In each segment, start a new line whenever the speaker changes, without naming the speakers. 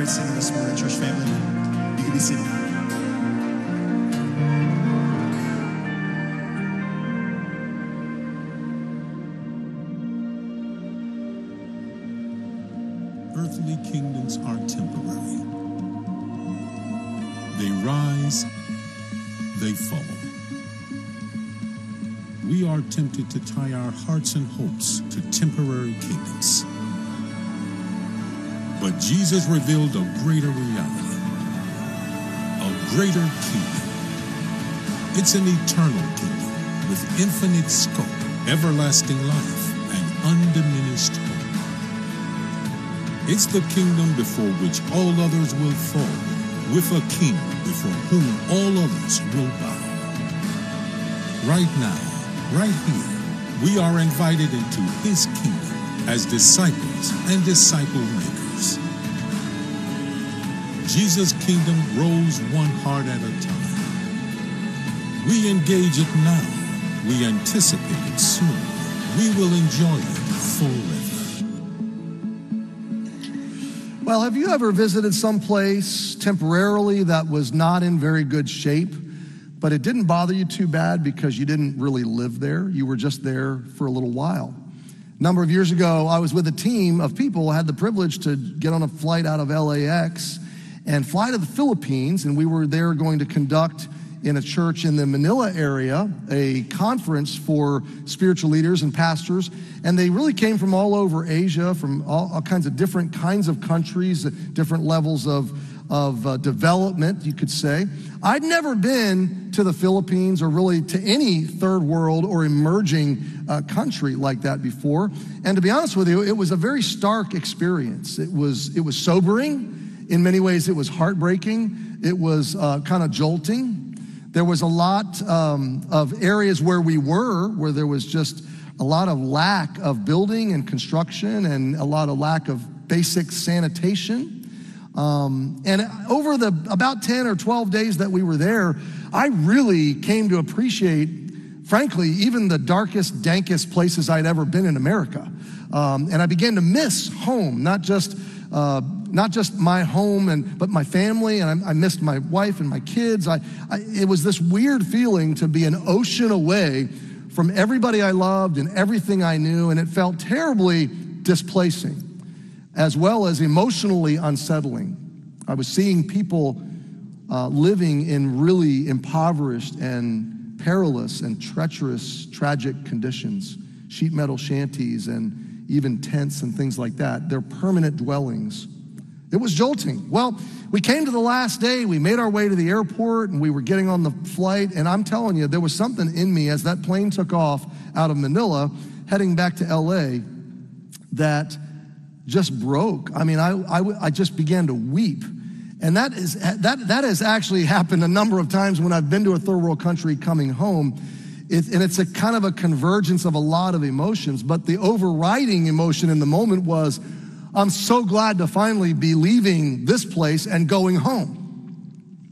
great singing this morning, church family. You can be seated.
Earthly kingdoms are temporary. They rise, they fall. We are tempted to tie our hearts and hopes to temporary kingdoms. But Jesus revealed a greater reality, a greater kingdom. It's an eternal kingdom with infinite scope, everlasting life, and undiminished hope. It's the kingdom before which all others will fall, with a king before whom all others will bow. Right now, right here, we are invited into his kingdom as disciples and disciple makers. Jesus' kingdom grows one heart at a time. We engage it now. We anticipate it soon. We will enjoy it forever.
Well, have you ever visited some place temporarily that was not in very good shape, but it didn't bother you too bad because you didn't really live there? You were just there for a little while. A number of years ago, I was with a team of people. I had the privilege to get on a flight out of LAX and fly to the Philippines, and we were there going to conduct in a church in the Manila area a conference for spiritual leaders and pastors, and they really came from all over Asia, from all kinds of different kinds of countries, different levels of development, you could say. I'd never been to the Philippines or really to any third world or emerging country like that before, and to be honest with you, it was a very stark experience. It was sobering. In many ways, it was heartbreaking. It was kind of jolting. There was a lot of areas where we were, where there was just a lot of lack of building and construction and a lot of lack of basic sanitation. And over the about 10 or 12 days that we were there, I really came to appreciate, frankly, even the darkest, dankest places I'd ever been in America. And I began to miss home, not just my home, but my family, and I missed my wife and my kids. It was this weird feeling to be an ocean away from everybody I loved and everything I knew, and it felt terribly displacing, as well as emotionally unsettling. I was seeing people living in really impoverished and perilous and treacherous, tragic conditions, sheet metal shanties and even tents and things like that. They're permanent dwellings. It was jolting. Well, we came to the last day. We made our way to the airport, and we were getting on the flight. And I'm telling you, there was something in me as that plane took off out of Manila, heading back to LA, that just broke. I mean, I just began to weep. And that has actually happened a number of times when I've been to a third world country coming home. And it's a kind of a convergence of a lot of emotions. But the overriding emotion in the moment was, I'm so glad to finally be leaving this place and going home.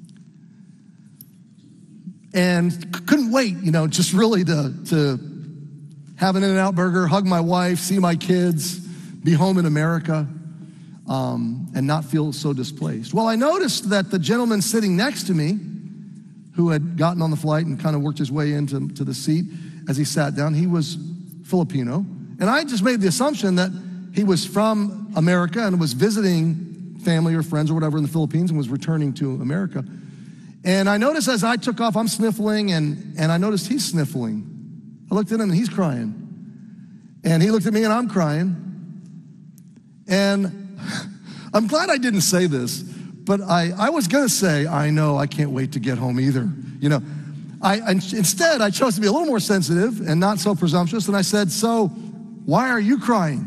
And couldn't wait, just really to have an In-N-Out burger, hug my wife, see my kids, be home in America, and not feel so displaced. Well, I noticed that the gentleman sitting next to me, who had gotten on the flight and kind of worked his way into the seat as he sat down, he was Filipino. And I just made the assumption that he was from America and was visiting family or friends or whatever in the Philippines and was returning to America. And I noticed as I took off, I'm sniffling, and I noticed he's sniffling. I looked at him and he's crying. And he looked at me and I'm crying. And I'm glad I didn't say this, but I was gonna say, I know, I can't wait to get home either. Instead, I chose to be a little more sensitive and not so presumptuous, and I said, so why are you crying?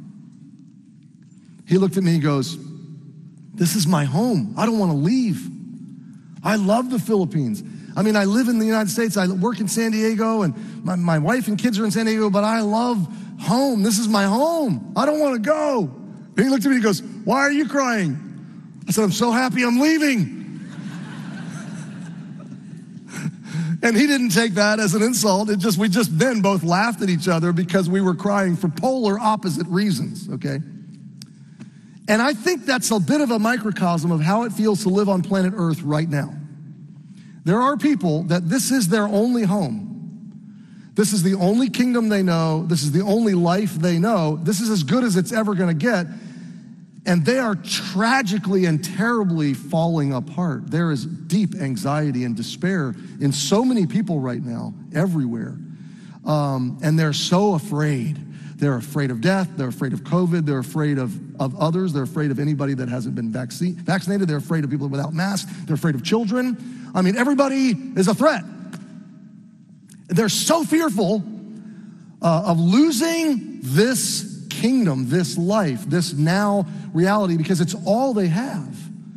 He looked at me and goes, this is my home. I don't want to leave. I love the Philippines. I mean, I live in the United States. I work in San Diego, and my wife and kids are in San Diego, but I love home. This is my home. I don't want to go. And he looked at me and goes, why are you crying? I said, I'm so happy I'm leaving. And he didn't take that as an insult. We just then both laughed at each other because we were crying for polar opposite reasons, okay? And I think that's a bit of a microcosm of how it feels to live on planet Earth right now. There are people that this is their only home. This is the only kingdom they know. This is the only life they know. This is as good as it's ever going to get. And they are tragically and terribly falling apart. There is deep anxiety and despair in so many people right now, everywhere. And they're so afraid. They're afraid of death. They're afraid of COVID. They're afraid of others. They're afraid of anybody that hasn't been vaccinated. They're afraid of people without masks. They're afraid of children. I mean, everybody is a threat. They're so fearful of losing this kingdom, this life, this now reality, because it's all they have.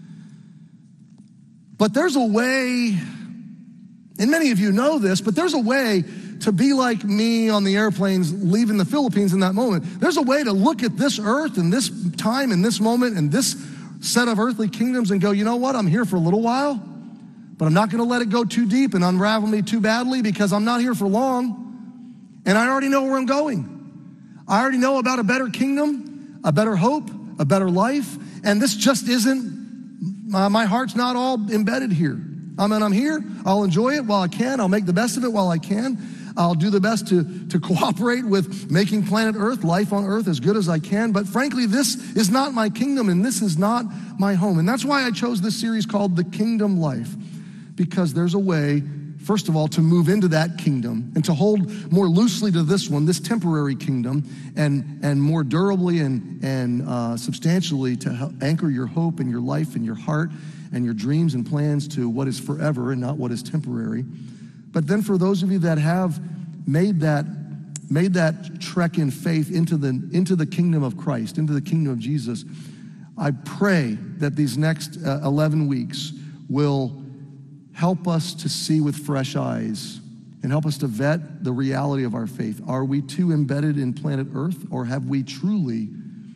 But there's a way, and many of you know this, but there's a way to be like me on the airplanes leaving the Philippines in that moment. There's a way to look at this earth and this time and this moment and this set of earthly kingdoms and go, you know what, I'm here for a little while, but I'm not going to let it go too deep and unravel me too badly because I'm not here for long. And I already know where I'm going. I already know about a better kingdom, a better hope, a better life. And this just isn't, my heart's not all embedded here. I mean, I'm here. I'll enjoy it while I can. I'll make the best of it while I can. I'll do the best to cooperate with making planet Earth, life on Earth, as good as I can. But frankly, this is not my kingdom and this is not my home. And that's why I chose this series called The Kingdom Life. Because there's a way, first of all, to move into that kingdom and to hold more loosely to this one, this temporary kingdom, and more durably and substantially to anchor your hope and your life and your heart and your dreams and plans to what is forever and not what is temporary. But then for those of you that have made that trek in faith into the kingdom of Christ, into the kingdom of Jesus, I pray that these next 11 weeks will help us to see with fresh eyes and help us to vet the reality of our faith. Are we too embedded in planet Earth, or have we truly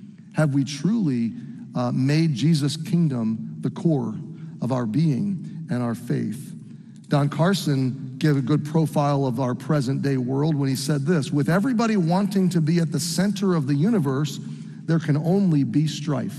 made Jesus' kingdom the core of our being and our faith? Don Carson gave a good profile of our present day world when he said this: with everybody wanting to be at the center of the universe, there can only be strife.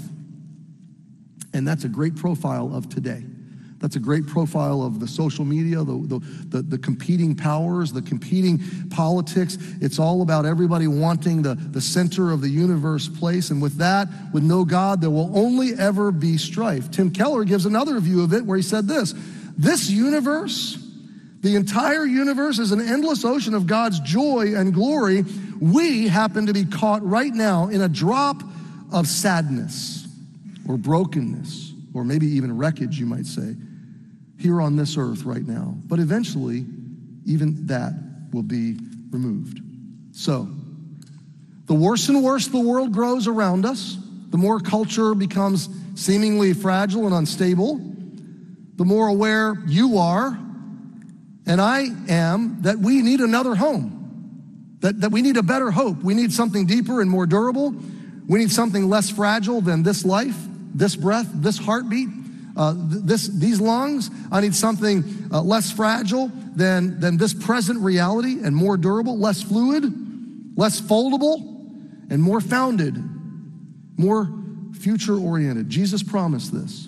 And that's a great profile of today. That's a great profile of the social media, the competing powers, the competing politics. It's all about everybody wanting the center of the universe place. And with that, with no God, there will only ever be strife. Tim Keller gives another view of it where he said this universe, the entire universe, is an endless ocean of God's joy and glory. We happen to be caught right now in a drop of sadness or brokenness, or maybe even wreckage, you might say, here on this earth right now. But eventually, even that will be removed. So, the worse and worse the world grows around us, the more culture becomes seemingly fragile and unstable, the more aware you are, and I am, that we need another home, that we need a better hope. We need something deeper and more durable. We need something less fragile than this life, this breath, this heartbeat, these lungs. I need something less fragile than this present reality, and more durable, less fluid, less foldable, and more founded, more future-oriented. Jesus promised this.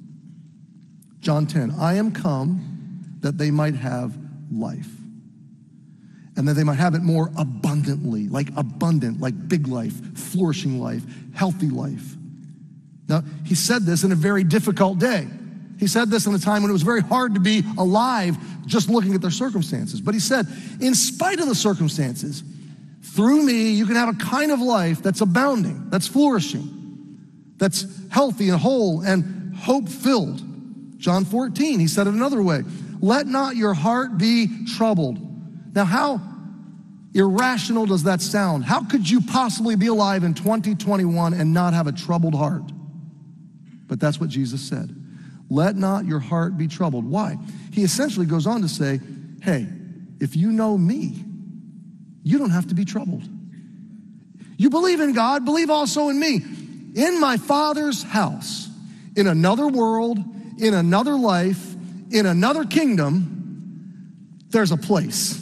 John 10, I am come that they might have life, and that they might have it more abundantly, like abundant, like big life, flourishing life, healthy life. Now, he said this in a very difficult day. He said this in a time when it was very hard to be alive just looking at their circumstances. But he said, in spite of the circumstances, through me, you can have a kind of life that's abounding, that's flourishing, that's healthy and whole and hope-filled. John 14, he said it another way. Let not your heart be troubled. Now, how irrational does that sound? How could you possibly be alive in 2021 and not have a troubled heart? But that's what Jesus said. Let not your heart be troubled. Why? He essentially goes on to say, hey, if you know me, you don't have to be troubled. You believe in God, believe also in me. In my Father's house, in another world, in another life, in another kingdom, there's a place.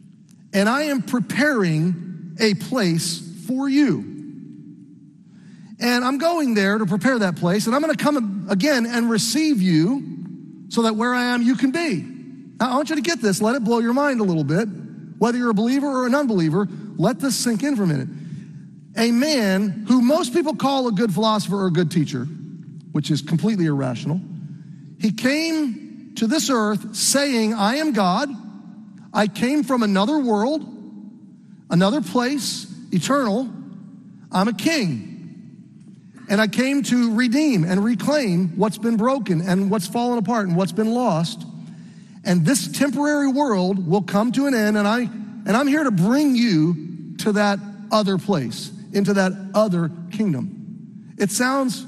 And I am preparing a place for you. And I'm going there to prepare that place, and I'm going to come again and receive you so that where I am, you can be. Now, I want you to get this. Let it blow your mind a little bit. Whether you're a believer or an unbeliever, let this sink in for a minute. A man who most people call a good philosopher or a good teacher, which is completely irrational, he came to this earth saying, I am God. I came from another world, another place, eternal. I'm a king. And I came to redeem and reclaim what's been broken and what's fallen apart and what's been lost. And this temporary world will come to an end, and I'm here to bring you to that other place, into that other kingdom. It sounds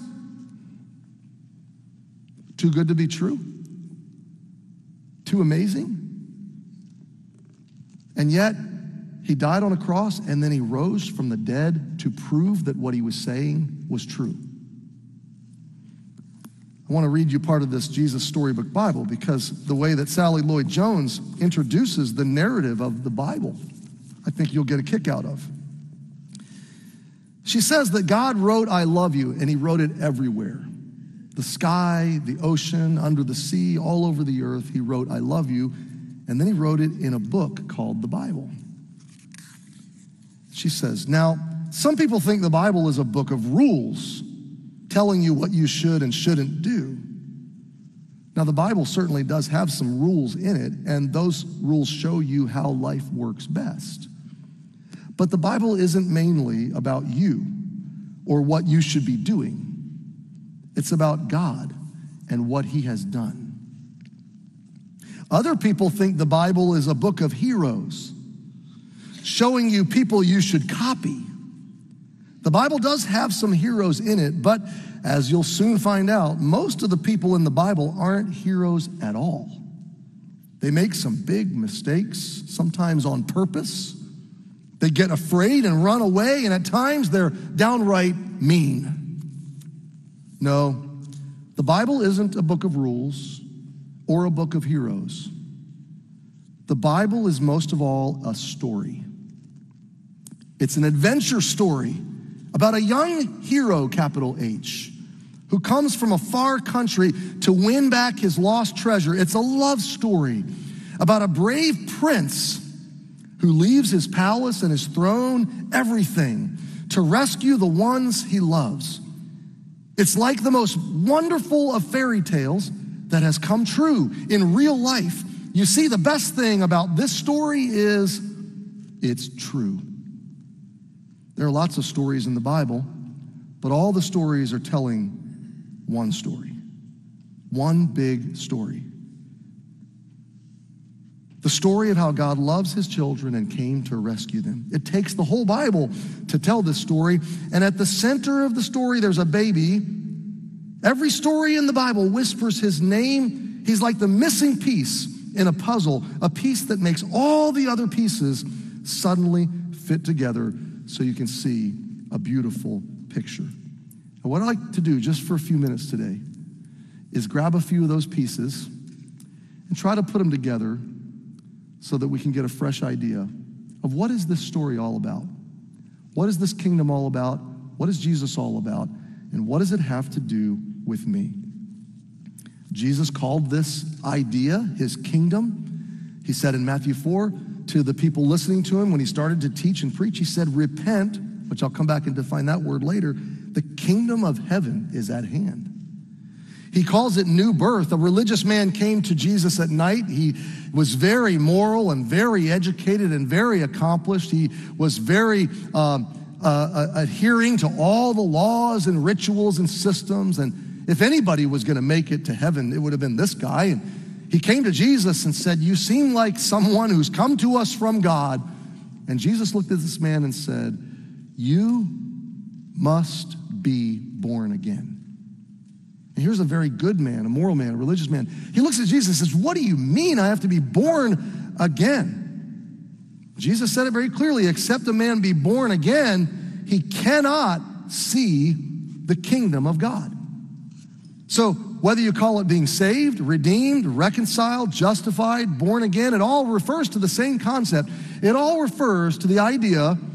too good to be true, too amazing. And yet, he died on a cross, and then he rose from the dead to prove that what he was saying was true. I want to read you part of this Jesus Storybook Bible, because the way that Sally Lloyd Jones introduces the narrative of the Bible, I think you'll get a kick out of. She says that God wrote, I love you, and he wrote it everywhere. The sky, the ocean, under the sea, all over the earth, he wrote, I love you, and then he wrote it in a book called the Bible. She says, now, some people think the Bible is a book of rules, telling you what you should and shouldn't do. Now, the Bible certainly does have some rules in it, and those rules show you how life works best. But the Bible isn't mainly about you or what you should be doing. It's about God and what he has done. Other people think the Bible is a book of heroes, showing you people you should copy. The Bible does have some heroes in it, but as you'll soon find out, most of the people in the Bible aren't heroes at all. They make some big mistakes, sometimes on purpose. They get afraid and run away, and at times they're downright mean. No, the Bible isn't a book of rules or a book of heroes. The Bible is most of all a story. It's an adventure story about a young hero, capital H, who comes from a far country to win back his lost treasure. It's a love story about a brave prince who leaves his palace and his throne, everything, to rescue the ones he loves. It's like the most wonderful of fairy tales that has come true in real life. You see, the best thing about this story is it's true. There are lots of stories in the Bible, but all the stories are telling one story, one big story. The story of how God loves his children and came to rescue them. It takes the whole Bible to tell this story, and at the center of the story, there's a baby. Every story in the Bible whispers his name. He's like the missing piece in a puzzle, a piece that makes all the other pieces suddenly fit together so you can see a beautiful picture. And what I'd like to do just for a few minutes today is grab a few of those pieces and try to put them together so that we can get a fresh idea of what is this story all about? What is this kingdom all about? What is Jesus all about? And what does it have to do with me? Jesus called this idea his kingdom. He said in Matthew 4 to the people listening to him when he started to teach and preach, he said, repent, which I'll come back and define that word later. The kingdom of heaven is at hand. He calls it new birth. A religious man came to Jesus at night. He was very moral and very educated and very accomplished. He was very adhering to all the laws and rituals and systems. And if anybody was going to make it to heaven, it would have been this guy. And he came to Jesus and said, you seem like someone who's come to us from God. And Jesus looked at this man and said, you must be born again. And here's a very good man, a moral man, a religious man. He looks at Jesus and says, what do you mean I have to be born again? Jesus said it very clearly, except a man be born again, he cannot see the kingdom of God. So whether you call it being saved, redeemed, reconciled, justified, born again, it all refers to the same concept. It all refers to the idea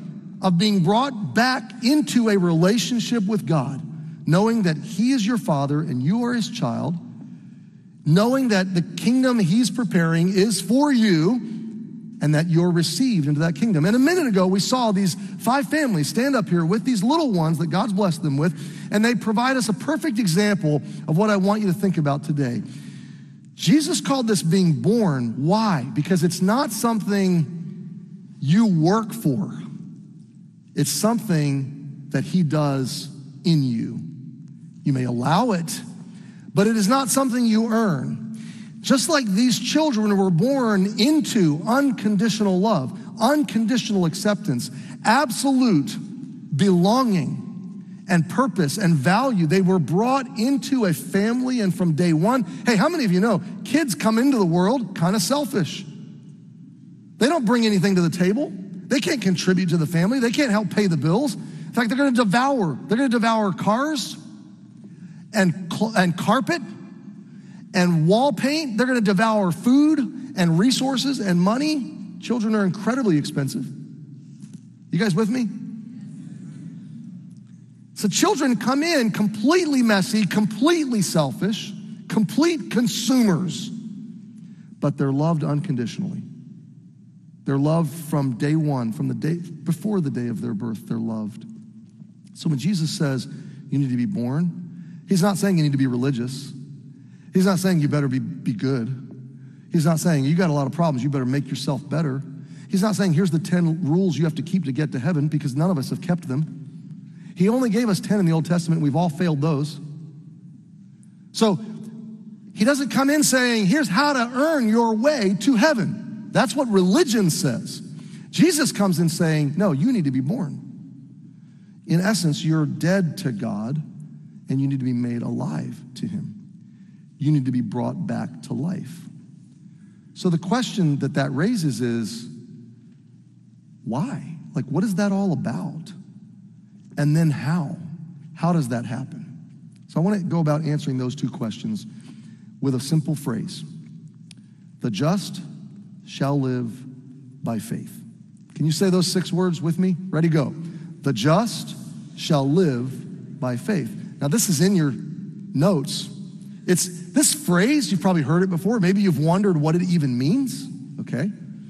of being brought back into a relationship with God, knowing that he is your father and you are his child, knowing that the kingdom he's preparing is for you and that you're received into that kingdom. And a minute ago, we saw these 5 families stand up here with these little ones that God's blessed them with, and they provide us a perfect example of what I want you to think about today. Jesus called this being born. Why? Because it's not something you work for. It's something that he does in you. You may allow it, but it is not something you earn. Just like these children were born into unconditional love, unconditional acceptance, absolute belonging and purpose and value. They were brought into a family, and from day one, hey, how many of you know kids come into the world kind of selfish? They don't bring anything to the table. They can't contribute to the family. They can't help pay the bills. In fact, they're going to devour cars and carpet and wall paint. They're going to devour food and resources and money. Children are incredibly expensive. You guys with me? So children come in completely messy, completely selfish, complete consumers, but they're loved unconditionally. They're loved from day one, from the day before the day of their birth, they're loved. So when Jesus says you need to be born, he's not saying you need to be religious. He's not saying you better be good. He's not saying you got a lot of problems, you better make yourself better. He's not saying here's the 10 rules you have to keep to get to heaven, because none of us have kept them. He only gave us 10 in the Old Testament. We've all failed those. So he doesn't come in saying, here's how to earn your way to heaven. That's what religion says. Jesus comes in saying, no, you need to be born. In essence, you're dead to God, and you need to be made alive to him. You need to be brought back to life. So the question that raises is, why? Like, what is that all about? And then how? How does that happen? So I want to go about answering those 2 questions with a simple phrase. The just shall live by faith. Can you say those 6 words with me? Ready, go. The just shall live by faith. Now this is in your notes. It's this phrase, you've probably heard it before. Maybe you've wondered what it even means, okay?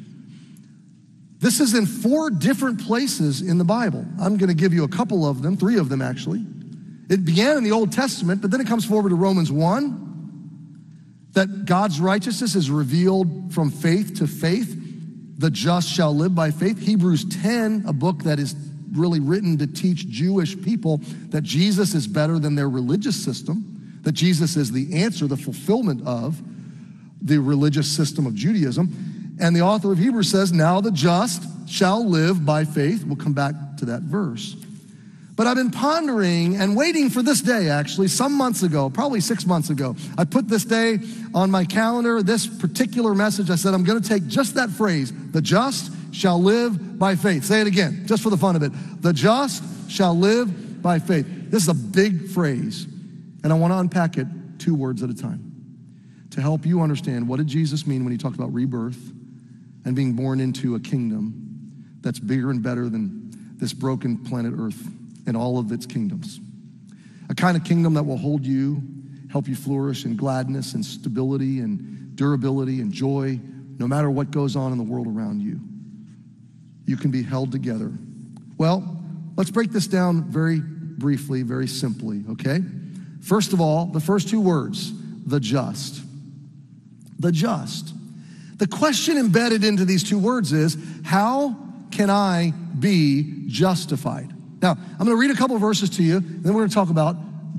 This is in 4 different places in the Bible. I'm going to give you a couple of them, 3 of them actually. It began in the Old Testament, but then it comes forward to Romans 1, that God's righteousness is revealed from faith to faith. The just shall live by faith. Hebrews 10, a book that is really written to teach Jewish people that Jesus is better than their religious system, that Jesus is the answer, the fulfillment of the religious system of Judaism. And the author of Hebrews says, now the just shall live by faith. We'll come back to that verse. But I've been pondering and waiting for this day, actually, some months ago, probably 6 months ago. I put this day on my calendar, this particular message. I said, I'm going to take just that phrase, the just shall live by faith. Say it again, just for the fun of it. The just shall live by faith. This is a big phrase, and I want to unpack it 2 words at a time to help you understand what did Jesus mean when he talked about rebirth and being born into a kingdom that's bigger and better than this broken planet Earth and all of its kingdoms. A kind of kingdom that will hold you, help you flourish in gladness and stability and durability and joy, no matter what goes on in the world around you. You can be held together. Well, let's break this down very briefly, very simply, okay? First of all, the first 2 words, the just. The just. The question embedded into these 2 words is, how can I be justified? Now, I'm going to read a couple of verses to you, and then we're going to talk about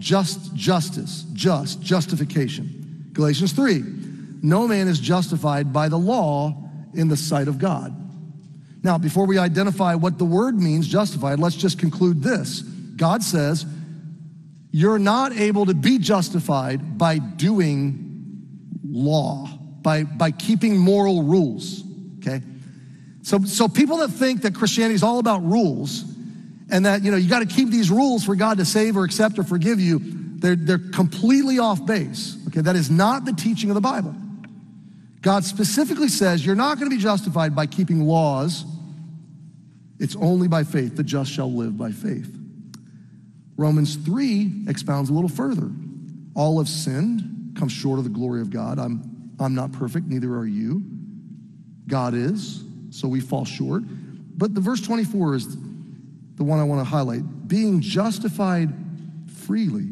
justification. Galatians 3, no man is justified by the law in the sight of God. Now, before we identify what the word means, justified, let's just conclude this. God says, you're not able to be justified by doing law, by keeping moral rules, okay? So people that think that Christianity is all about rules, and that, you got to keep these rules for God to save or accept or forgive you, they're completely off base. Okay, that is not the teaching of the Bible. God specifically says you're not going to be justified by keeping laws It's only by faith. The just shall live by faith. Romans 3 expounds a little further. All have sinned, come short of the glory of God. I'm not perfect, neither are you. God is, so we fall short. But the verse 24 is the one I want to highlight. Being justified freely.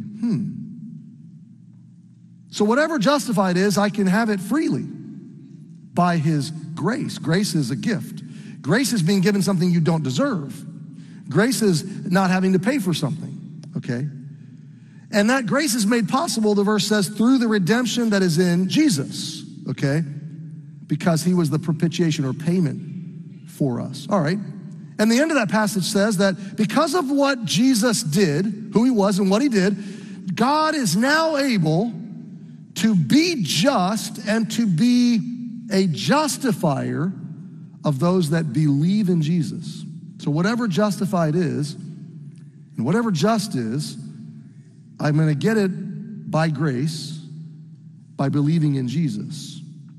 So whatever justified is, I can have it freely by his grace. Grace is a gift. Grace is being given something you don't deserve. Grace is not having to pay for something, okay? And that grace is made possible, the verse says, through the redemption that is in Jesus, okay? Because he was the propitiation or payment for us. All right. And the end of that passage says that because of what Jesus did, who he was and what he did, God is now able to be just and to be a justifier of those that believe in Jesus. So whatever justified is, and whatever just is, I'm going to get it by grace, by believing in Jesus.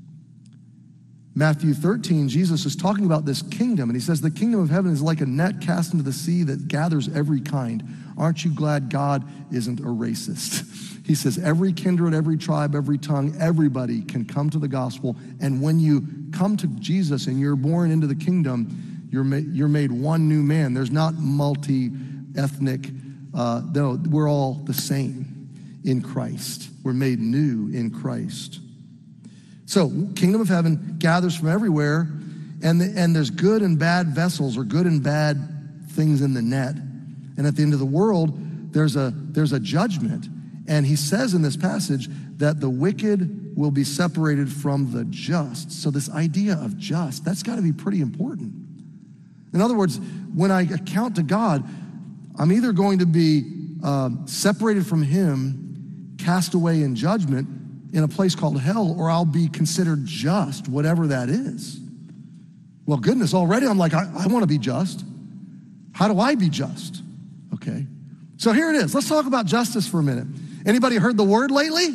Matthew 13, Jesus is talking about this kingdom, and he says the kingdom of heaven is like a net cast into the sea that gathers every kind. Aren't you glad God isn't a racist? He says every kindred, every tribe, every tongue, everybody can come to the gospel, and when you come to Jesus and you're born into the kingdom, you're made one new man. There's not multi-ethnic, no, we're all the same in Christ. We're made new in Christ. So, kingdom of heaven gathers from everywhere, and there's good and bad vessels or good and bad things in the net. And at the end of the world, there's a judgment. And he says in this passage that the wicked will be separated from the just. So this idea of just, that's got to be pretty important. In other words, when I account to God, I'm either going to be separated from him, cast away in judgment, in a place called hell, or I'll be considered just, whatever that is. Well, goodness, already I'm like, I want to be just. How do I be just? Okay. So here it is. Let's talk about justice for a minute. Anybody heard the word lately?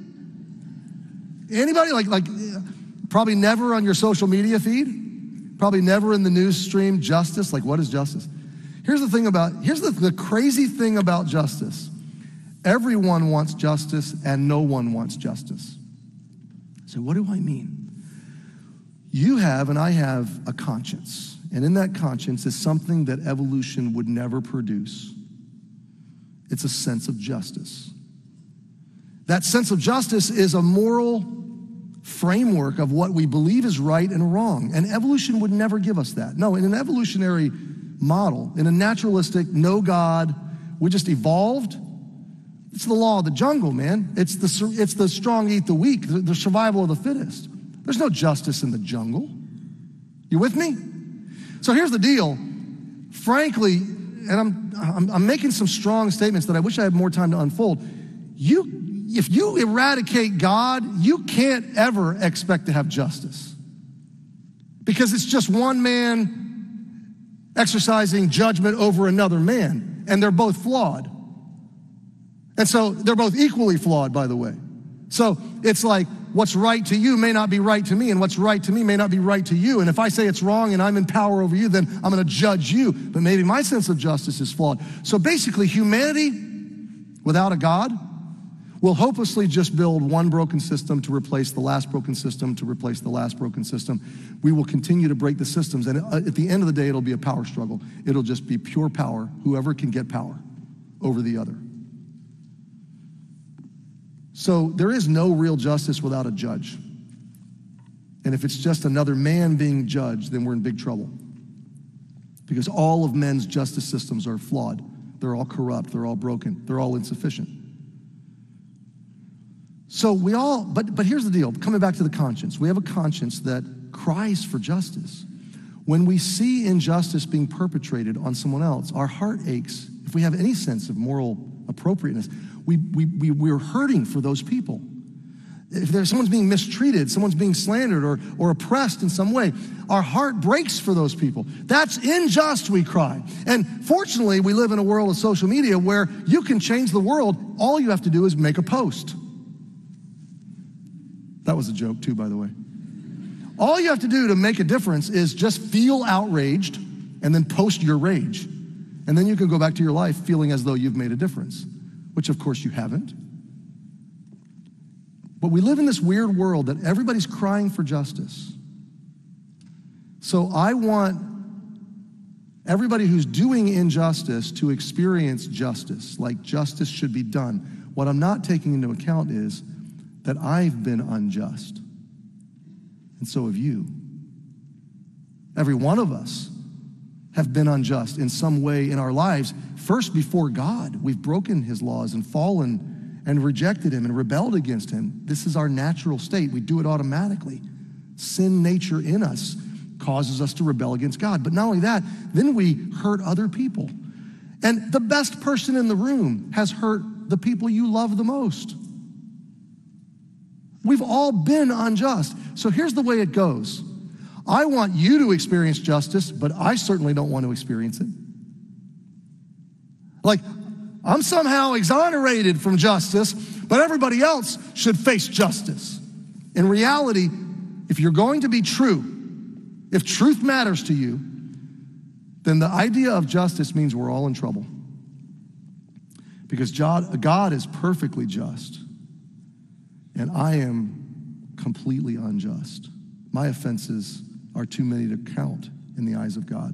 Anybody? Like probably never on your social media feed. Probably never in the news stream. Justice. Like, what is justice? Here's the crazy thing about justice. Everyone wants justice and no one wants justice. So what do I mean? You have and I have a conscience. And in that conscience is something that evolution would never produce. It's a sense of justice. That sense of justice is a moral framework of what we believe is right and wrong. And evolution would never give us that. No, in an evolutionary model, in a naturalistic, no God, we just evolved. It's the law of the jungle, man. It's the strong eat the weak, the survival of the fittest. There's no justice in the jungle. You with me? So here's the deal. Frankly, and I'm making some strong statements that I wish I had more time to unfold. If you eradicate God, you can't ever expect to have justice. Because it's just one man exercising judgment over another man, and they're both flawed. And so they're both equally flawed, by the way. So it's like what's right to you may not be right to me, and what's right to me may not be right to you. And if I say it's wrong and I'm in power over you, then I'm going to judge you. But maybe my sense of justice is flawed. So basically, humanity without a God will hopelessly just build one broken system to replace the last broken system to replace the last broken system. We will continue to break the systems, and at the end of the day, it'll be a power struggle. It'll just be pure power, whoever can get power over the other. So there is no real justice without a judge. And if it's just another man being judged, then we're in big trouble. Because all of men's justice systems are flawed. They're all corrupt, they're all broken, they're all insufficient. So but here's the deal, coming back to the conscience. We have a conscience that cries for justice. When we see injustice being perpetrated on someone else, our heart aches. If we have any sense of moral appropriateness, we're hurting for those people. If someone's being mistreated, someone's being slandered or oppressed in some way, our heart breaks for those people. That's unjust, we cry. And fortunately, we live in a world of social media where you can change the world. All you have to do is make a post. That was a joke too, by the way. All you have to do to make a difference is just feel outraged and then post your rage. And then you can go back to your life feeling as though you've made a difference, which of course you haven't. But we live in this weird world that everybody's crying for justice. So I want everybody who's doing injustice to experience justice, like justice should be done. What I'm not taking into account is that I've been unjust, and so have you. Every one of us have been unjust in some way in our lives. First, before God, we've broken his laws and fallen and rejected him and rebelled against him. This is our natural state. We do it automatically. Sin nature in us causes us to rebel against God. But not only that, then we hurt other people. And the best person in the room has hurt the people you love the most. We've all been unjust. So here's the way it goes. I want you to experience justice, but I certainly don't want to experience it. Like, I'm somehow exonerated from justice, but everybody else should face justice. In reality, if you're going to be true, if truth matters to you, then the idea of justice means we're all in trouble. Because God is perfectly just, and I am completely unjust. My offenses are too many to count in the eyes of God.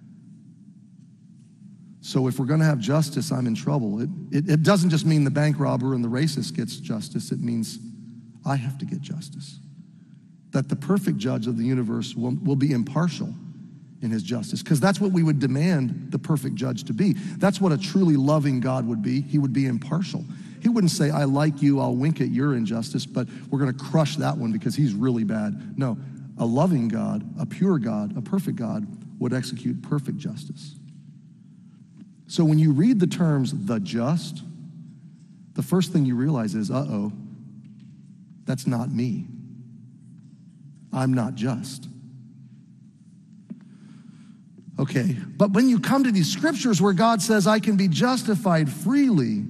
So if we're going to have justice, I'm in trouble. It doesn't just mean the bank robber and the racist gets justice. It means I have to get justice. That the perfect judge of the universe will be impartial in his justice, because that's what we would demand the perfect judge to be. That's what a truly loving God would be. He would be impartial. He wouldn't say, I like you, I'll wink at your injustice, but we're going to crush that one because he's really bad. No, a loving God, a pure God, a perfect God would execute perfect justice. So when you read the terms the just, the first thing you realize is, uh-oh, that's not me. I'm not just. Okay, but when you come to these scriptures where God says, I can be justified freely,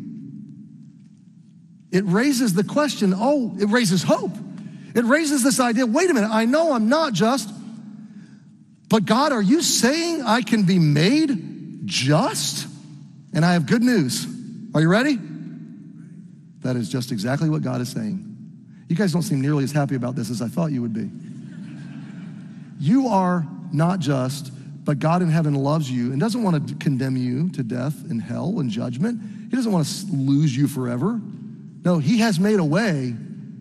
it raises the question, it raises hope. It raises this idea, wait a minute, I know I'm not just, but God, are you saying I can be made just? And I have good news. Are you ready? That is just exactly what God is saying. You guys don't seem nearly as happy about this as I thought you would be. You are not just, but God in heaven loves you and doesn't want to condemn you to death and hell and judgment. He doesn't want to lose you forever. No, he has made a way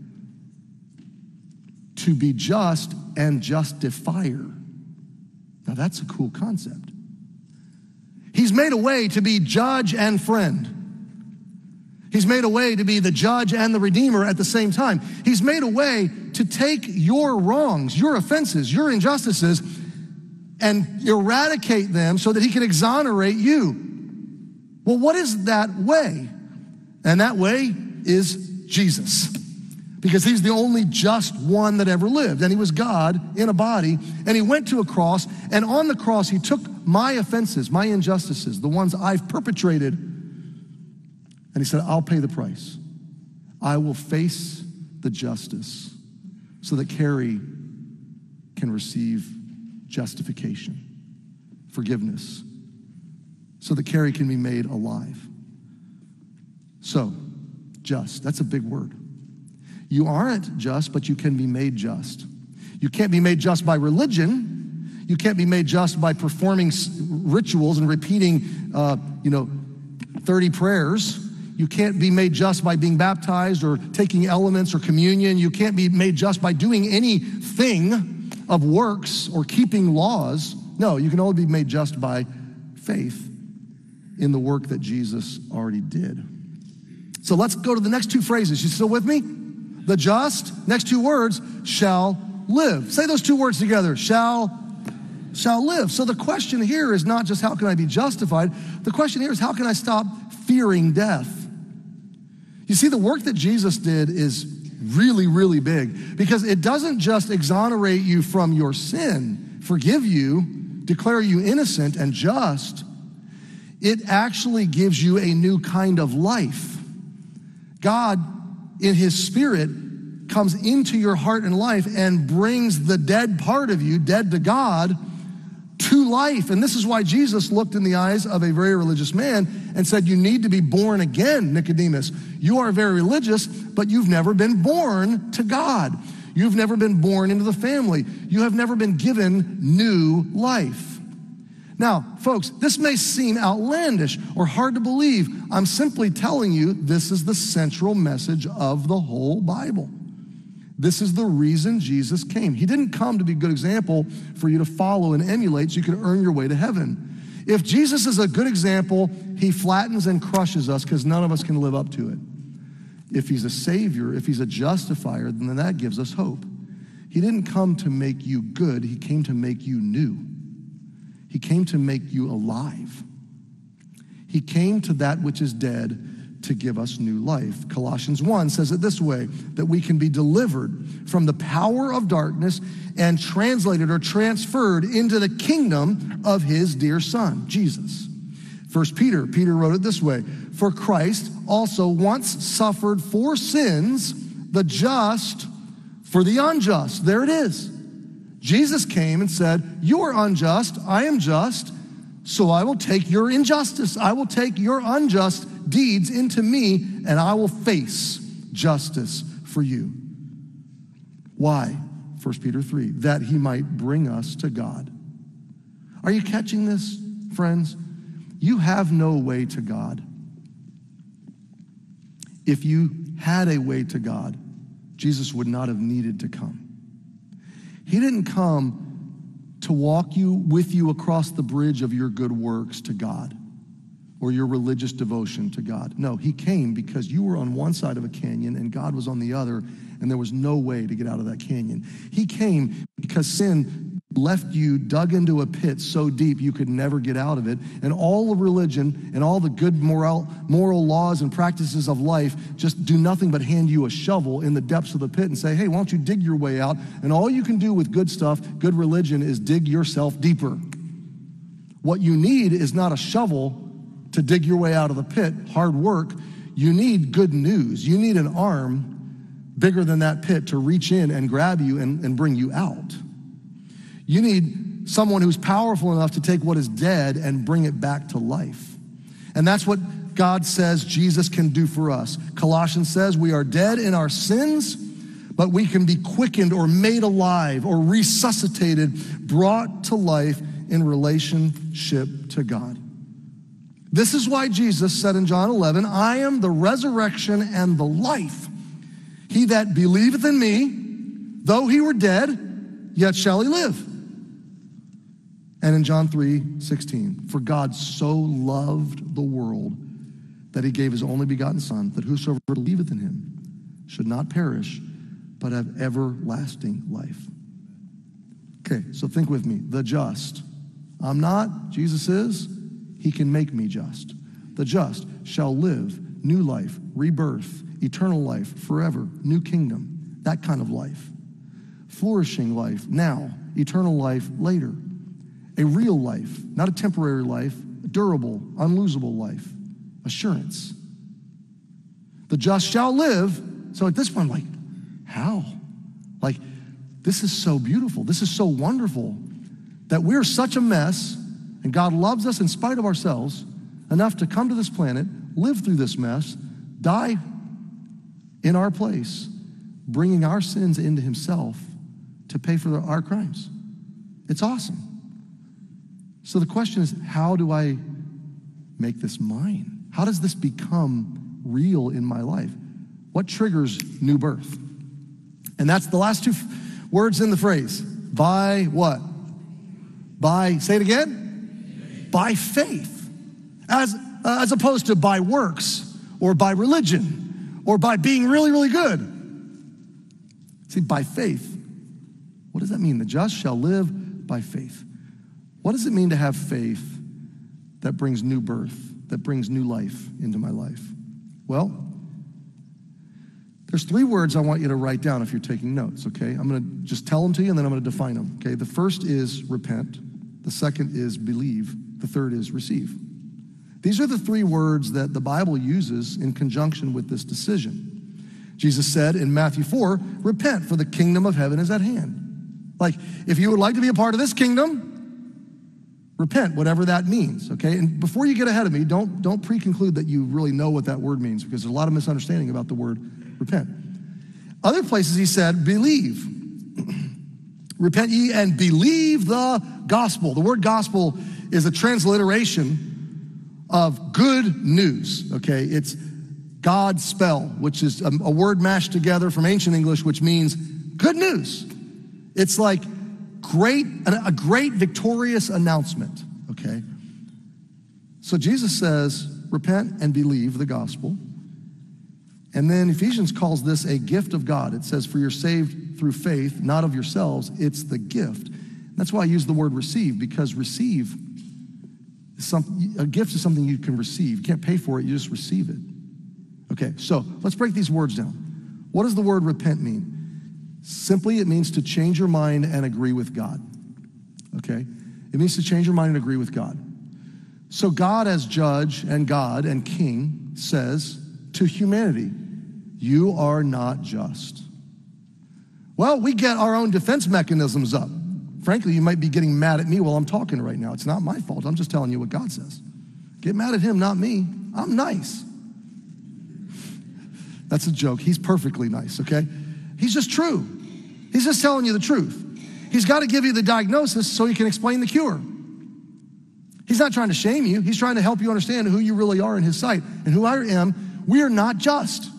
to be just and justifier. Now that's a cool concept. He's made a way to be judge and friend. He's made a way to be the judge and the redeemer at the same time. He's made a way to take your wrongs, your offenses, your injustices, and eradicate them so that he can exonerate you. Well, what is that way? And that way is Jesus. Because he's the only just one that ever lived. And he was God in a body. And he went to a cross. And on the cross, he took my offenses, my injustices, the ones I've perpetrated. And he said, I'll pay the price. I will face the justice so that Carrie can receive justification, forgiveness, so that Carrie can be made alive. So, just, that's a big word. You aren't just, but you can be made just. You can't be made just by religion. You can't be made just by performing rituals and repeating, 30 prayers. You can't be made just by being baptized or taking elements or communion. You can't be made just by doing anything of works or keeping laws. No, you can only be made just by faith in the work that Jesus already did. So let's go to the next two phrases. You still with me? The just, next two words, shall live. Say those two words together, shall live. So the question here is not just how can I be justified? The question here is how can I stop fearing death? You see, the work that Jesus did is really, really big because it doesn't just exonerate you from your sin, forgive you, declare you innocent and just. It actually gives you a new kind of life. God, in his spirit, comes into your heart and life and brings the dead part of you, dead to God, to life. And this is why Jesus looked in the eyes of a very religious man and said, you need to be born again, Nicodemus. You are very religious, but you've never been born to God. You've never been born into the family. You have never been given new life. Now, folks, this may seem outlandish or hard to believe. I'm simply telling you this is the central message of the whole Bible. This is the reason Jesus came. He didn't come to be a good example for you to follow and emulate so you could earn your way to heaven. If Jesus is a good example, he flattens and crushes us because none of us can live up to it. If he's a savior, if he's a justifier, then that gives us hope. He didn't come to make you good. He came to make you new. He came to make you alive. He came to that which is dead to give us new life. Colossians 1 says it this way, that we can be delivered from the power of darkness and translated or transferred into the kingdom of his dear son, Jesus. 1 Peter wrote it this way, for Christ also once suffered for sins, the just for the unjust. There it is. Jesus came and said, you are unjust, I am just, so I will take your injustice. I will take your unjust deeds into me, and I will face justice for you. Why? 1 Peter 3, that he might bring us to God. Are you catching this, friends? You have no way to God. If you had a way to God, Jesus would not have needed to come. He didn't come to walk with you across the bridge of your good works to God or your religious devotion to God. No, he came because you were on one side of a canyon and God was on the other, and there was no way to get out of that canyon. He came because sin left you dug into a pit so deep you could never get out of it, and all of religion and all the good moral laws and practices of life just do nothing but hand you a shovel in the depths of the pit and say, hey, why don't you dig your way out? And all you can do with good stuff, good religion, is dig yourself deeper. What you need is not a shovel to dig your way out of the pit, hard work. You need good news. You need an arm bigger than that pit to reach in and grab you and bring you out. You need someone who's powerful enough to take what is dead and bring it back to life. And that's what God says Jesus can do for us. Colossians says we are dead in our sins, but we can be quickened or made alive or resuscitated, brought to life in relationship to God. This is why Jesus said in John 11, I am the resurrection and the life. He that believeth in me, though he were dead, yet shall he live. And in John 3:16, for God so loved the world that he gave his only begotten son, that whosoever believeth in him should not perish, but have everlasting life. Okay, so think with me. The just. I'm not, Jesus is. He can make me just. The just shall live new life, rebirth, eternal life, forever, new kingdom, that kind of life. Flourishing life now, eternal life later. A real life, not a temporary life, a durable, unlosable life, assurance. The just shall live. So at this point, I'm like, how? Like, this is so beautiful. This is so wonderful that we're such a mess, and God loves us in spite of ourselves enough to come to this planet, live through this mess, die in our place, bringing our sins into himself to pay for our crimes. It's awesome. So the question is, how do I make this mine? How does this become real in my life? What triggers new birth? And that's the last two words in the phrase. By what? By, say it again? By faith. As opposed to by works or by religion or by being really, really good. See, by faith. What does that mean? The just shall live by faith. What does it mean to have faith that brings new birth, that brings new life into my life? Well, there's three words I want you to write down if you're taking notes, okay? I'm going to just tell them to you, and then I'm going to define them, okay? The first is repent. The second is believe. The third is receive. These are the three words that the Bible uses in conjunction with this decision. Jesus said in Matthew 4, repent, for the kingdom of heaven is at hand. Like, if you would like to be a part of this kingdom, Repent, whatever that means, okay? And before you get ahead of me, don't pre-conclude that you really know what that word means, because there's a lot of misunderstanding about the word repent. Other places he said, believe. Repent ye and believe the gospel. The word gospel is a transliteration of good news, okay? It's God spell, which is a word mashed together from ancient English, which means good news. It's like a great victorious announcement, okay? So Jesus says, repent and believe the gospel. And then Ephesians calls this a gift of God. It says, for you're saved through faith, not of yourselves. It's the gift. That's why I use the word receive, because receive is a gift is something you can receive. You can't pay for it, you just receive it. Okay, so let's break these words down. What does the word repent mean? Simply, it means to change your mind and agree with God. Okay? It means to change your mind and agree with God. So God as judge and God and king says to humanity, you are not just. Well, we get our own defense mechanisms up. Frankly, you might be getting mad at me while I'm talking right now. It's not my fault. I'm just telling you what God says. Get mad at him, not me. I'm nice. That's a joke. He's perfectly nice, okay? He's just true. He's just telling you the truth. He's got to give you the diagnosis so he can explain the cure. He's not trying to shame you. He's trying to help you understand who you really are in his sight. And who I am, we are not just.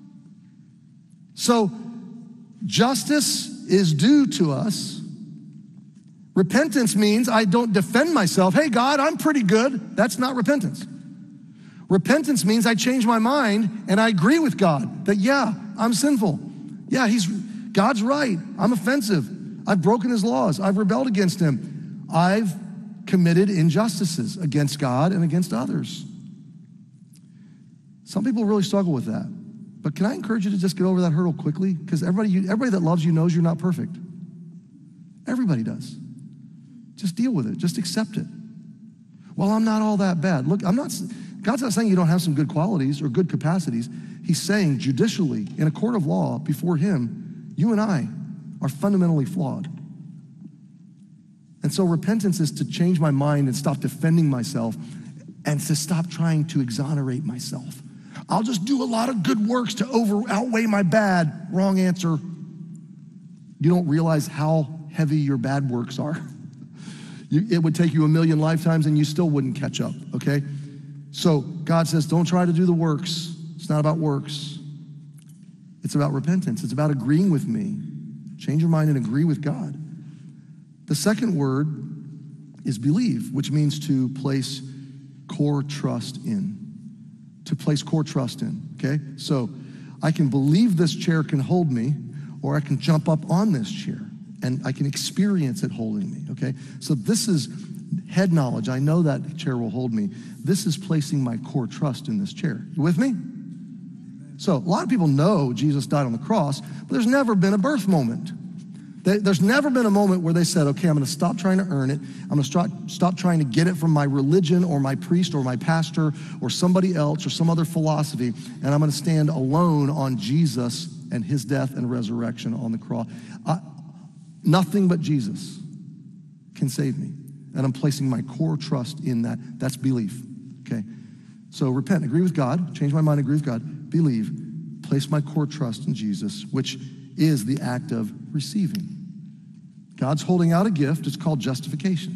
So justice is due to us. Repentance means I don't defend myself. Hey, God, I'm pretty good. That's not repentance. Repentance means I change my mind and I agree with God that, yeah, I'm sinful. Yeah, God's right. I'm offensive. I've broken his laws. I've rebelled against him. I've committed injustices against God and against others. Some people really struggle with that. But can I encourage you to just get over that hurdle quickly? Because everybody that loves you knows you're not perfect. Everybody does. Just deal with it. Just accept it. Well, I'm not all that bad. Look, God's not saying you don't have some good qualities or good capacities. He's saying judicially, in a court of law, before him, you and I are fundamentally flawed. And so repentance is to change my mind and stop defending myself and to stop trying to exonerate myself. I'll just do a lot of good works to outweigh my bad. Wrong answer. You don't realize how heavy your bad works are. It would take you 1,000,000 lifetimes and you still wouldn't catch up, okay? So God says, don't try to do the works. It's not about works. It's about repentance. It's about agreeing with me. Change your mind and agree with God. The second word is believe, which means to place core trust in. To place core trust in, okay? So I can believe this chair can hold me, or I can jump up on this chair and I can experience it holding me, okay? So this is head knowledge. I know that chair will hold me. This is placing my core trust in this chair. You with me? So a lot of people know Jesus died on the cross, but there's never been a birth moment. There's never been a moment where they said, okay, I'm going to stop trying to earn it. I'm going to stop trying to get it from my religion or my priest or my pastor or somebody else or some other philosophy, and I'm going to stand alone on Jesus and his death and resurrection on the cross. Nothing but Jesus can save me, and I'm placing my core trust in that. That's belief, okay? So repent, agree with God, change my mind, agree with God, believe, place my core trust in Jesus, which is the act of receiving. God's holding out a gift. It's called justification.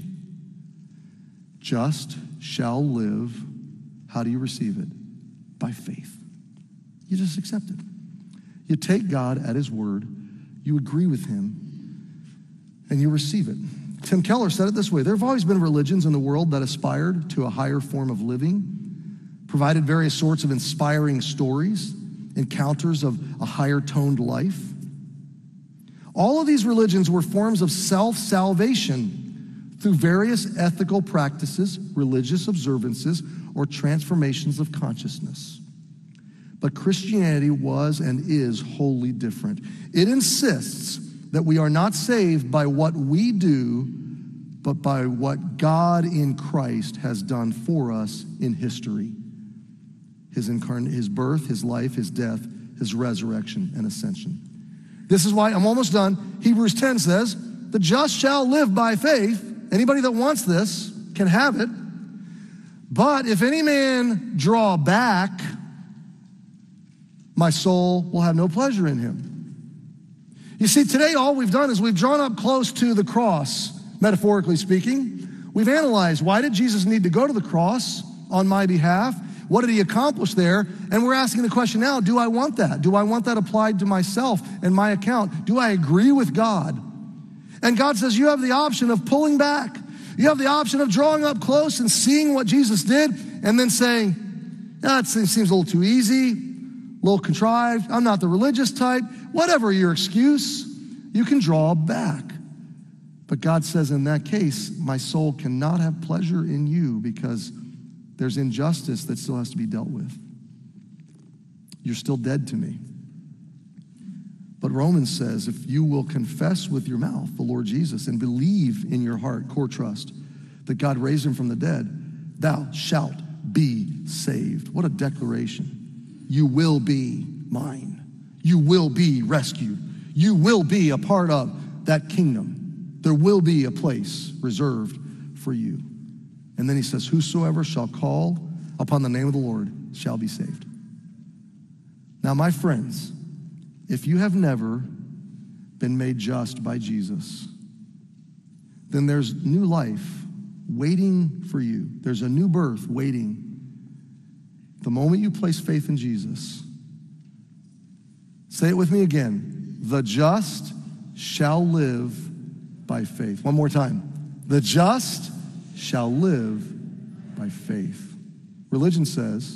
Just shall live. How do you receive it? By faith. You just accept it. You take God at his word, you agree with him, and you receive it. Tim Keller said it this way: there have always been religions in the world that aspired to a higher form of living, provided various sorts of inspiring stories, encounters of a higher toned life. All of these religions were forms of self-salvation through various ethical practices, religious observances, or transformations of consciousness. But Christianity was and is wholly different. It insists that we are not saved by what we do, but by what God in Christ has done for us in history. His birth, his life, his death, his resurrection, and ascension. This is why, I'm almost done, Hebrews 10 says, the just shall live by faith. Anybody that wants this, can have it. But if any man draw back, my soul will have no pleasure in him. You see, today all we've done is we've drawn up close to the cross, metaphorically speaking. We've analyzed, why did Jesus need to go to the cross on my behalf? What did he accomplish there? And we're asking the question now, do I want that? Do I want that applied to myself and my account? Do I agree with God? And God says you have the option of pulling back. You have the option of drawing up close and seeing what Jesus did and then saying, that seems a little too easy, a little contrived. I'm not the religious type. Whatever your excuse, you can draw back. But God says in that case, my soul cannot have pleasure in you because there's injustice that still has to be dealt with. You're still dead to me. But Romans says, if you will confess with your mouth the Lord Jesus and believe in your heart, core trust, that God raised him from the dead, thou shalt be saved. What a declaration. You will be mine. You will be rescued. You will be a part of that kingdom. There will be a place reserved for you. And then he says, whosoever shall call upon the name of the Lord shall be saved. Now, my friends, if you have never been made just by Jesus, then there's new life waiting for you. There's a new birth waiting. The moment you place faith in Jesus, say it with me again, the just shall live by faith. One more time. The just shall live by faith. Religion says,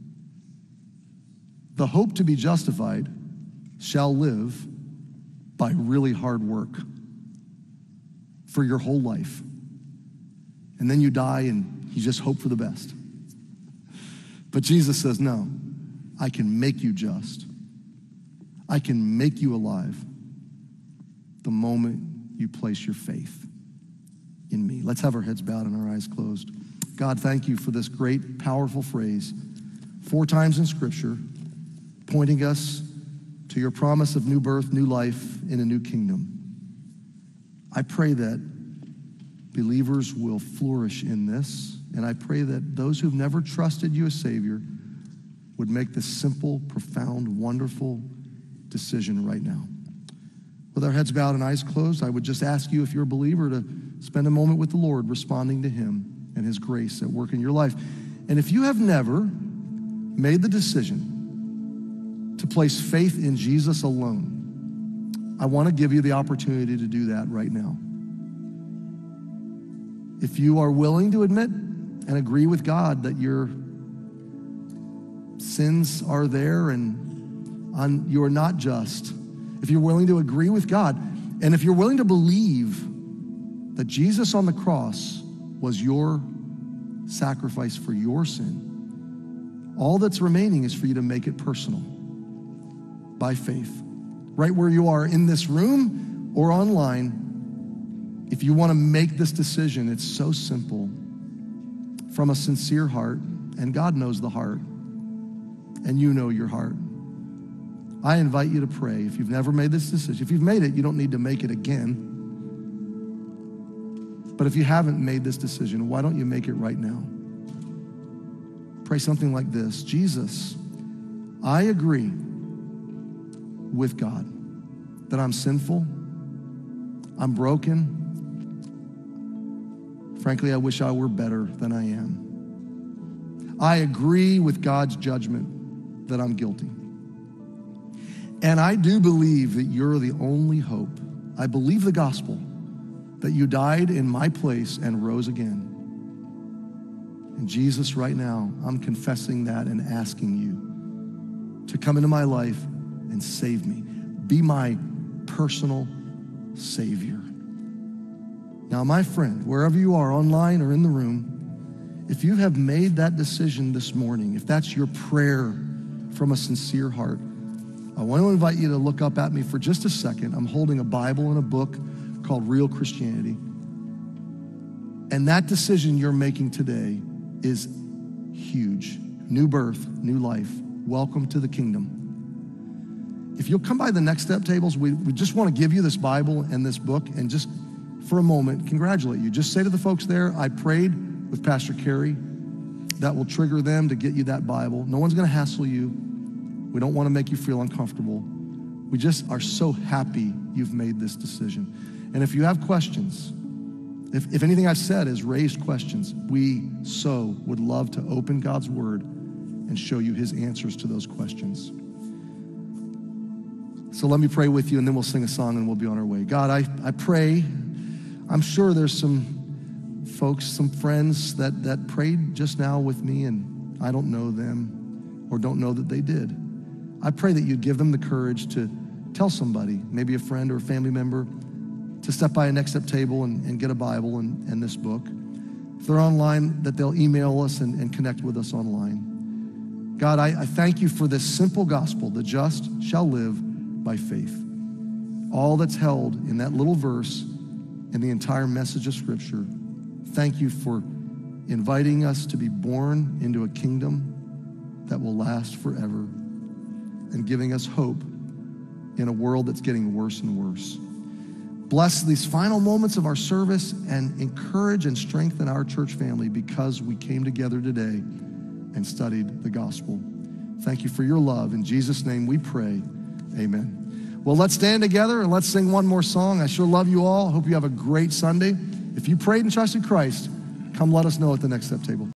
the hope to be justified shall live by really hard work for your whole life. And then you die and you just hope for the best. But Jesus says, no, I can make you just. I can make you alive the moment you place your faith in me. Let's have our heads bowed and our eyes closed. God, thank you for this great, powerful phrase, 4 times in Scripture, pointing us to your promise of new birth, new life in a new kingdom. I pray that believers will flourish in this, and I pray that those who've never trusted you as Savior would make this simple, profound, wonderful decision right now. With our heads bowed and eyes closed, I would just ask you, if you're a believer, to spend a moment with the Lord, responding to him and his grace at work in your life. And if you have never made the decision to place faith in Jesus alone, I want to give you the opportunity to do that right now. If you are willing to admit and agree with God that your sins are there and you are not just, if you're willing to agree with God, and if you're willing to believe that Jesus on the cross was your sacrifice for your sin, all that's remaining is for you to make it personal by faith. Right where you are in this room or online, if you want to make this decision, it's so simple. From a sincere heart, and God knows the heart, and you know your heart. I invite you to pray if you've never made this decision. If you've made it, you don't need to make it again. But if you haven't made this decision, why don't you make it right now? Pray something like this: Jesus, I agree with God that I'm sinful, I'm broken. Frankly, I wish I were better than I am. I agree with God's judgment that I'm guilty. And I do believe that you're the only hope. I believe the gospel, that you died in my place and rose again. And Jesus, right now, I'm confessing that and asking you to come into my life and save me. Be my personal Savior. Now, my friend, wherever you are, online or in the room, if you have made that decision this morning, if that's your prayer from a sincere heart, I want to invite you to look up at me for just a second. I'm holding a Bible and a book called Real Christianity. And that decision you're making today is huge. New birth, new life. Welcome to the kingdom. If you'll come by the next step tables, we just want to give you this Bible and this book and just for a moment, congratulate you. Just say to the folks there, I prayed with Pastor Carey. That will trigger them to get you that Bible. No one's going to hassle you. We don't want to make you feel uncomfortable. We just are so happy you've made this decision. And if you have questions, if anything I've said has raised questions, we so would love to open God's word and show you his answers to those questions. So let me pray with you, and then we'll sing a song and we'll be on our way. God, I pray. I'm sure there's some folks, some friends that prayed just now with me, and I don't know them or don't know that they did. I pray that you'd give them the courage to tell somebody, maybe a friend or a family member, to step by a Next Step table and get a Bible and this book. If they're online, that they'll email us and connect with us online. God, I thank you for this simple gospel, the just shall live by faith. All that's held in that little verse and the entire message of Scripture. Thank you for inviting us to be born into a kingdom that will last forever and giving us hope in a world that's getting worse and worse. Bless these final moments of our service and encourage and strengthen our church family because we came together today and studied the gospel. Thank you for your love. In Jesus' name we pray, amen. Well, let's stand together and let's sing one more song. I sure love you all. Hope you have a great Sunday. If you prayed and trusted Christ, come let us know at the Next Step table.